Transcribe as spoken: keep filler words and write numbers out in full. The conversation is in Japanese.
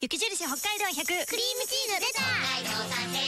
雪印北海道ひゃくクリームチーズレター